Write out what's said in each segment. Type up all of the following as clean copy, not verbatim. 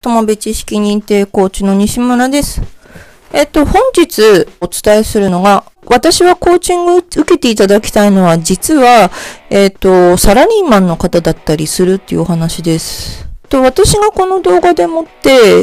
友部知識認定コーチの西村です。本日お伝えするのが、私はコーチングを受けていただきたいのは、実は、サラリーマンの方だったりするっていうお話です。私がこの動画でもって、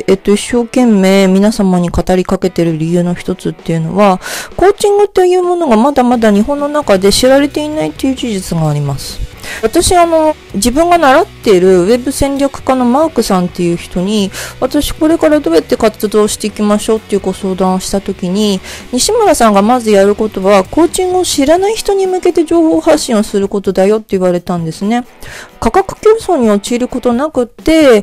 一生懸命皆様に語りかけてる理由の一つっていうのは、コーチングというものがまだまだ日本の中で知られていないという事実があります。私自分が習っているウェブ戦略家のマークさんっていう人に、私これからどうやって活動していきましょうっていうご相談をしたときに、西村さんがまずやることは、コーチングを知らない人に向けて情報発信をすることだよって言われたんですね。価格競争に陥ることなくって、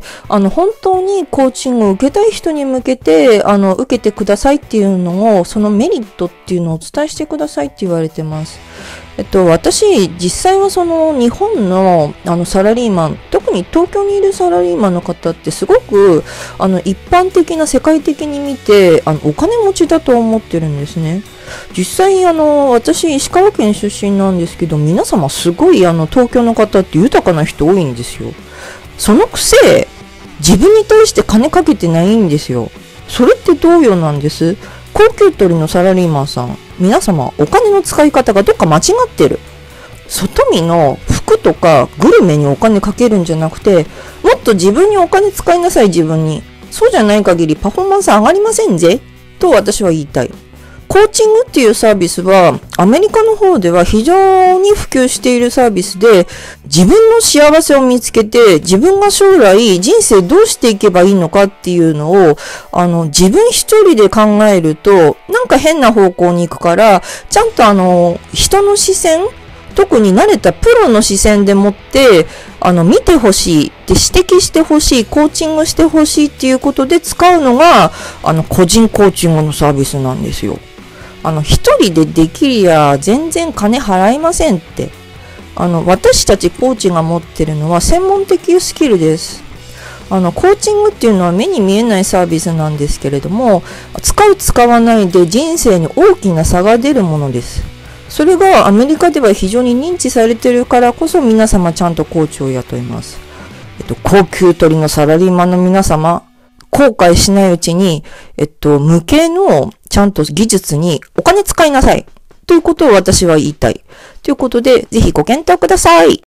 本当にコーチングを受けたい人に向けて、受けてくださいっていうのを、そのメリットっていうのをお伝えしてくださいって言われてます。私、実際は日本のサラリーマン、特に東京にいるサラリーマンの方ってすごく一般的な世界的に見てお金持ちだと思ってるんですね。実際私石川県出身なんですけど、皆様すごい東京の方って豊かな人多いんですよ。そのくせ自分に対して金かけてないんですよ。それってどうよなんです。高級取りのサラリーマンさん、皆様お金の使い方がどっか間違ってる。外見の服とかグルメにお金かけるんじゃなくて、もっと自分にお金使いなさい、自分に。そうじゃない限りパフォーマンス上がりませんぜ、と私は言いたい。コーチングっていうサービスはアメリカの方では非常に普及しているサービスで、自分の幸せを見つけて自分が将来人生どうしていけばいいのかっていうのを自分一人で考えるとなんか変な方向に行くから、ちゃんと人の視線、特に慣れたプロの視線でもって見てほしいって指摘してほしい、コーチングしてほしいっていうことで使うのが個人コーチングのサービスなんですよ。一人でできりゃ全然金払いませんって。私たちコーチが持ってるのは専門的スキルです。コーチングっていうのは目に見えないサービスなんですけれども、使う使わないで人生に大きな差が出るものです。それがアメリカでは非常に認知されてるからこそ皆様ちゃんとコーチを雇います。高級取りのサラリーマンの皆様、後悔しないうちに、無形のちゃんと技術にお金使いなさい。ということを私は言いたい。ということで、ぜひご検討ください。